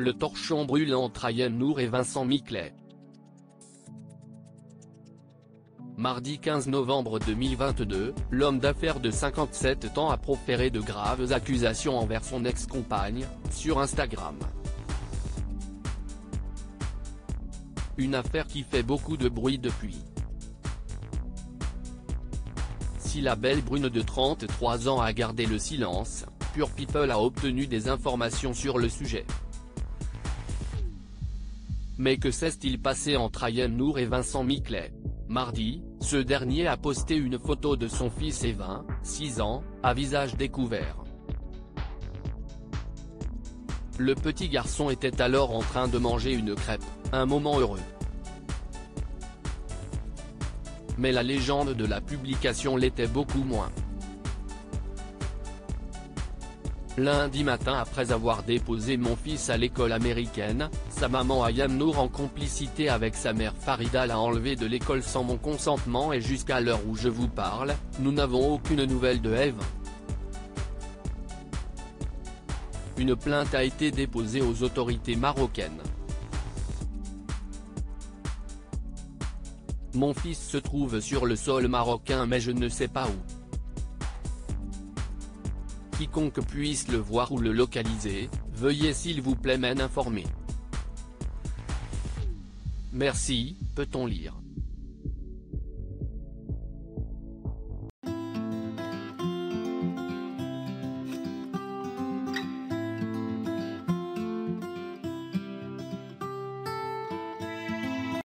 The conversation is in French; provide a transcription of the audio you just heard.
Le torchon brûle entre Ayem Nour et Vincent Miclet. Mardi 15 novembre 2022, l'homme d'affaires de 57 ans a proféré de graves accusations envers son ex-compagne, sur Instagram. Une affaire qui fait beaucoup de bruit depuis. Si la belle brune de 33 ans a gardé le silence, Pure People a obtenu des informations sur le sujet. Mais que s'est-il passé entre Ayem Nour et Vincent Miclet? Mardi, ce dernier a posté une photo de son fils Evin, 6 ans, à visage découvert. Le petit garçon était alors en train de manger une crêpe, un moment heureux. Mais la légende de la publication l'était beaucoup moins. Lundi matin, après avoir déposé mon fils à l'école américaine, sa maman Ayem Nour en complicité avec sa mère Farida l'a enlevé de l'école sans mon consentement et jusqu'à l'heure où je vous parle, nous n'avons aucune nouvelle de Evin. Une plainte a été déposée aux autorités marocaines. Mon fils se trouve sur le sol marocain mais je ne sais pas où. Quiconque puisse le voir ou le localiser, veuillez s'il vous plaît m'en informer. Merci, peut-on lire.